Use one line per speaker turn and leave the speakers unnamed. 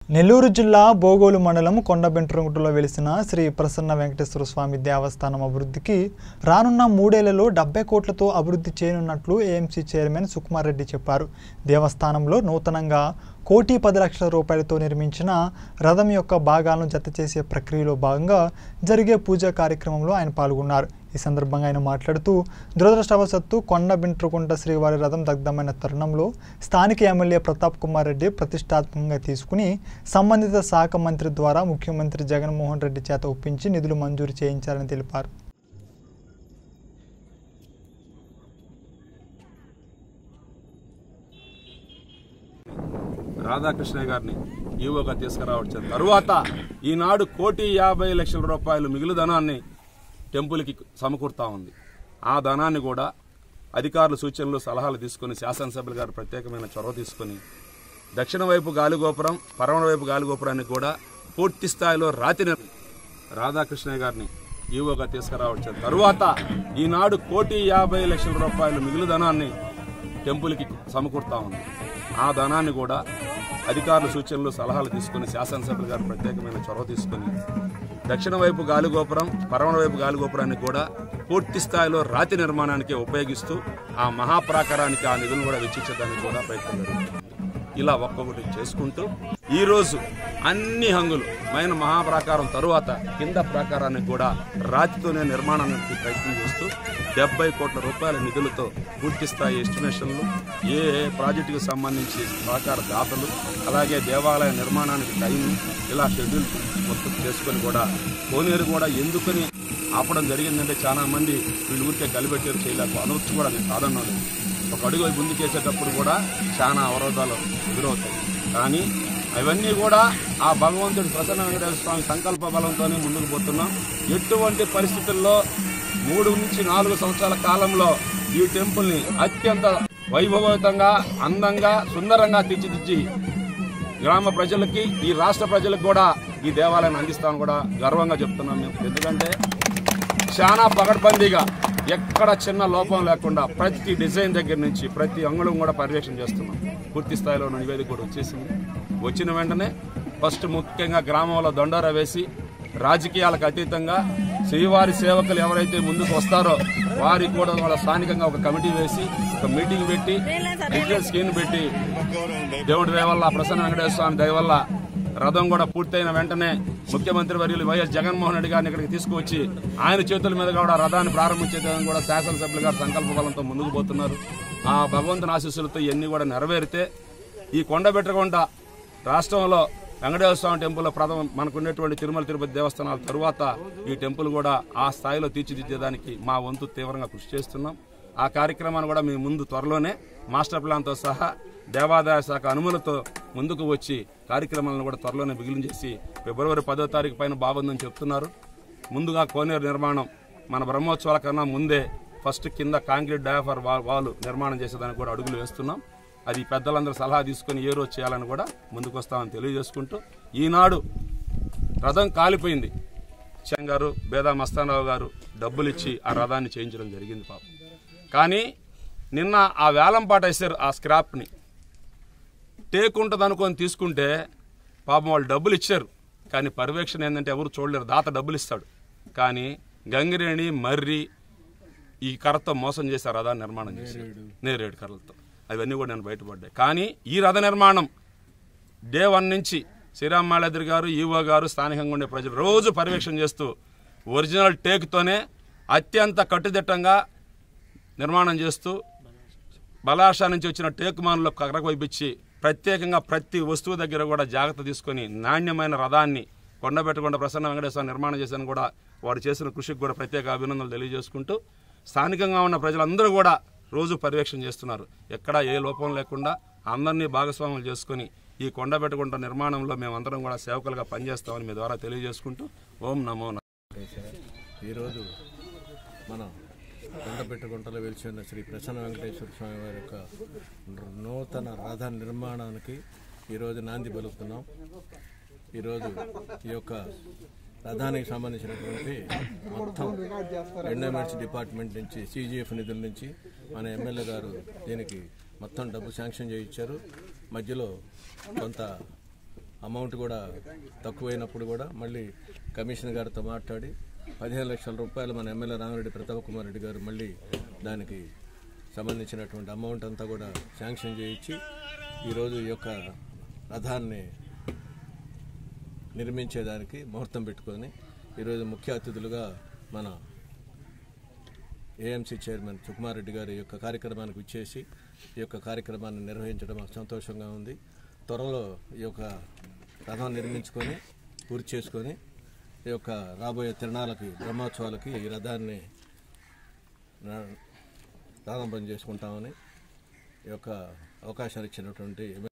నెల్లూరు జిల్లా బోగోలు మండలం కొండబెంట్రంగుటలో వెలిసిన శ్రీ ప్రసన్న వెంకటేశ్వర స్వామి దేవస్థానం అభివృద్ధికి రానున్న 3 ఏళ్లలో 70 కోట్లతో అభివృద్ధి చేయనున్నట్లు ఏఎంసీ చైర్మన్ సుకుమార్ రెడ్డి చెప్పారు. దేవస్థానంలో నూతనంగా ₹1,10,00,000తో నిర్మించిన రథం యొక్క భాగాలను జతచేసే ప్రక్రియలో భాగంగా జరిగే పూజా కార్యక్రమంలో ఆయన పాల్గొన్నారు. ఈ సందర్భంగా ఆయన మాట్లాడుతూ దురదృష్టవశాత్తు కొండబెంట్రంగుట శ్రీవారి రథం దగ్ధమైన తరుణంలో స్థానిక ఎమ్మెల్యే ప్రతాప్ కుమార్ రెడ్డి ప్రతిష్టాత్మకంగా తీసుకుని సంబంధిత శాఖ మంత్రి ద్వారా ముఖ్యమంత్రి జగన్మోహన్ రెడ్డి చేత ఒప్పించి నిధులు మంజూరు చేయించారని తెలిపారు.
రాధాకృష్ణ గారిని ఈవోగా తీసుకురావచ్చిన తరువాత ఈనాడు ₹1,50,00,000 మిగులు ధనాన్ని టెంపుల్కి సమకూర్తా ఉంది. ఆ ధనాన్ని కూడా అధికారుల సూచనలు సలహాలు తీసుకుని శాసనసభ్యులు గారు ప్రత్యేకమైన చొరవ తీసుకుని దక్షిణ వైపు గాలిగోపురం పరమణ వైపు గాలిగోపురాన్ని కూడా పూర్తి స్థాయిలో రాధాకృష్ణ గారిని ఈవోగా తీసుకురావచ్చిన తరువాత ఈనాడు ₹1,50,00,000 మిగులు ధనాన్ని టెంపుల్కి సమకూర్తా ఉంది. ఆ ధనాన్ని కూడా అధికారుల సూచనలు సలహాలు తీసుకుని శాసనసభ్యులు గారు ప్రత్యేకమైన చొరవ తీసుకుని దక్షిణ వైపు గాలిగోపురం పరమణ వైపు గాలిగోపురాన్ని కూడా పూర్తి స్థాయిలో రాతి నిర్మాణానికి ఉపయోగిస్తూ ఆ మహాప్రాకారానికి ఆ నిధులను కూడా వెచ్చించడానికి కూడా ప్రయత్నం జరుగుతుంది. ఇలా ఒక్కొక్కటి చేసుకుంటూ ఈరోజు అన్ని హంగులు మైన మహాప్రాకారం తరువాత కింద ప్రాకారానికి కూడా రాతితోనే నిర్మాణానికి ప్రయత్నం చేస్తూ ₹70 కోట్ల నిధులతో పూర్తి స్థాయి ఎస్టిమేషన్లు ఏ ప్రాజెక్టుకు సంబంధించి ప్రాకార దాతలు అలాగే దేవాలయ నిర్మాణానికి టైం ఇలా షెడ్యూల్ మొత్తం చేసుకొని కూడా కోనేరు కూడా ఎందుకని ఆపడం జరిగిందంటే చాలా మంది వీళ్ళు ఊరికే కలిపెట్టారు చేయలేక అనవచ్చు కూడా నేను కాదన్నాను. ఒక అడుగు ముందుకేసేటప్పుడు కూడా చాలా అవరోధాలు ఎదురవుతాయి. కానీ అవన్నీ కూడా ఆ భగవంతుడి ప్రసన్న వెంకటేశ్వర స్వామి సంకల్ప బలంతోనే ముందుకు పోతున్నాం. ఎటువంటి పరిస్థితుల్లో 3 నుంచి 4 సంవత్సరాల కాలంలో ఈ టెంపుల్ని అత్యంత వైభవతంగా అందంగా సుందరంగా తీర్చిదిద్ది గ్రామ ప్రజలకి ఈ రాష్ట్ర ప్రజలకు కూడా ఈ దేవాలయాన్ని అందిస్తామని కూడా గర్వంగా చెప్తున్నాం మేము. ఎందుకంటే చాలా పగడ్బందీగా ఎక్కడ చిన్న లోపం లేకుండా ప్రతి డిజైన్ దగ్గర నుంచి ప్రతి అంగుళం కూడా పర్యవేక్షణ చేస్తున్నాం. పూర్తి స్థాయిలో నివేదిక కూడా వచ్చేసింది. వచ్చిన వెంటనే ఫస్ట్ ముఖ్యంగా గ్రామంలో దండోరా వేసి రాజకీయాలకు అతీతంగా శ్రీవారి సేవకులు ఎవరైతే ముందుకు వస్తారో వారికి కూడా వాళ్ళ స్థానికంగా ఒక కమిటీ వేసి ఒక మీటింగ్ పెట్టి డిజిటల్ స్క్రీన్ పెట్టి దేవుడి దయవల్ల ప్రసన్న వెంకటేశ్వర స్వామి దయవల్ల రథం కూడా పూర్తయిన వెంటనే ముఖ్యమంత్రి వర్యులు వైఎస్ జగన్మోహన్ రెడ్డి గారిని ఇక్కడికి తీసుకువచ్చి ఆయన చేతుల మీద కూడా రథాన్ని ప్రారంభించేదని కూడా శాసనసభ్యులు గారు సంకల్ప బలంతో ముందుకు పోతున్నారు. ఆ భగవంతుని ఆశీస్సులతో ఇవన్నీ కూడా నెరవేరితే ఈ కొండబెంట్రంగుట రాష్ట్రంలో వెంకటేశ్వర స్వామి టెంపుల్ మనకున్నటువంటి తిరుమల తిరుపతి దేవస్థానాల తరువాత ఈ టెంపుల్ కూడా ఆ స్థాయిలో తీర్చిదిద్దేదానికి మా వంతు తీవ్రంగా కృషి చేస్తున్నాం. ఆ కార్యక్రమాన్ని కూడా మీ ముందు త్వరలోనే మాస్టర్ ప్లాన్తో సహా దేవాదాయ శాఖ అనుమతులతో ముందుకు వచ్చి కార్యక్రమాలను కూడా త్వరలోనే బిగిలించేసి ఫిబ్రవరి 10వ తారీఖు పైన బాగుందని చెప్తున్నారు. ముందుగా కోనేరు నిర్మాణం మన బ్రహ్మోత్సవాల కన్నా ముందే ఫస్ట్ కింద కాంక్రీట్ డయాఫర్ వాల్ నిర్మాణం చేసేదానికి కూడా అడుగులు వేస్తున్నాం. అది పెద్దలందరూ సలహా తీసుకుని ఏ రోజు చేయాలని కూడా ముందుకు వస్తామని తెలియజేసుకుంటూ ఈనాడు రథం కాలిపోయింది. గారు బేదా మస్తానరావు గారు డబ్బులు ఇచ్చి ఆ రథాన్ని చేయించడం జరిగింది పాపం. కానీ నిన్న ఆ వేలంపాట వేశారు. ఆ స్క్రాప్ని టేక్ ఉంటుంది అనుకొని తీసుకుంటే పాపం వాళ్ళు డబ్బులు ఇచ్చారు. కానీ పర్యవేక్షణ ఏంటంటే ఎవరు చూడలేరు. దాత డబ్బులు ఇస్తాడు. కానీ గంగిరేణి మర్రి ఈ కర్రతో మోసం చేసి ఆ రథాన్ని నిర్మాణం చేశారు. నేరేడు కర్రలతో అవన్నీ కూడా నేను బయటపడ్డాయి. కానీ ఈ రథ నిర్మాణం డే 1 నుంచి శ్రీరామ్ మాళాద్రి గారు ఈవో గారు స్థానికంగా ఉండే ప్రజలు రోజు పర్యవేక్షణ చేస్తూ ఒరిజినల్ టేక్తోనే అత్యంత కట్టుదిట్టంగా నిర్మాణం చేస్తూ బలాషా నుంచి వచ్చిన టేక్ మానులో కర్రకు వైపించి ప్రత్యేకంగా ప్రతి వస్తువు దగ్గర కూడా జాగ్రత్త తీసుకొని నాణ్యమైన రథాన్ని కొండబెంట్రంగుట ప్రసన్న వెంకటేశ్వర నిర్మాణం చేశాను కూడా వారు చేసిన కృషికి కూడా ప్రత్యేక అభినందనలు తెలియజేసుకుంటూ స్థానికంగా ఉన్న ప్రజలందరూ కూడా రోజు పర్యవేక్షణ చేస్తున్నారు. ఎక్కడా ఏ లోపం లేకుండా అందరినీ భాగస్వాములు చేసుకుని ఈ కొండబెంట్రంగుట నిర్మాణంలో మేమందరం కూడా సేవకులుగా పనిచేస్తామని మీ ద్వారా తెలియజేసుకుంటూ ఓం నమో నారాయణ.
ఈరోజు మన కొండబెంట్రంగుటలో వెలిసి ఉన్న శ్రీ ప్రసన్న వెంకటేశ్వర స్వామి వారి యొక్క నూతన రథ నిర్మాణానికి ఈరోజు నాంది పలుకుతున్నాం. ఈరోజు ఈ యొక్క రథానికి సంబంధించినటువంటి మొత్తం ఎండోమెంట్స్ డిపార్ట్మెంట్ నుంచి CGF నిధుల నుంచి మన ఎమ్మెల్యే గారు దీనికి మొత్తం డబ్బు శాంక్షన్ చేయించారు. మధ్యలో కొంత అమౌంట్ కూడా తక్కువైనప్పుడు కూడా మళ్ళీ కమిషనర్ గారితో మాట్లాడి 15 లక్షల రూపాయలు మన ఎమ్మెల్యే రామిరెడ్డి ప్రతాప్ కుమార్ రెడ్డి గారు మళ్ళీ దానికి సంబంధించినటువంటి అమౌంట్ అంతా కూడా శాంక్షన్ చేయించి ఈరోజు ఈ యొక్క రథాన్ని నిర్మించేదానికి ముహూర్తం పెట్టుకొని ఈరోజు ముఖ్య అతిథులుగా మన ఏఎంసీ చైర్మన్ సుకుమార్ రెడ్డి గారి యొక్క కార్యక్రమానికి విచ్చేసి ఈ యొక్క కార్యక్రమాన్ని నిర్వహించడం మాకు సంతోషంగా ఉంది. త్వరలో ఈ యొక్క రథం నిర్మించుకొని పూర్తి చేసుకొని ఈ యొక్క రాబోయే తిరణాలకి బ్రహ్మోత్సవాలకి ఈ రథాన్ని ప్రారంభం చేసుకుంటామని ఈ యొక్క అవకాశాలు ఇచ్చినటువంటి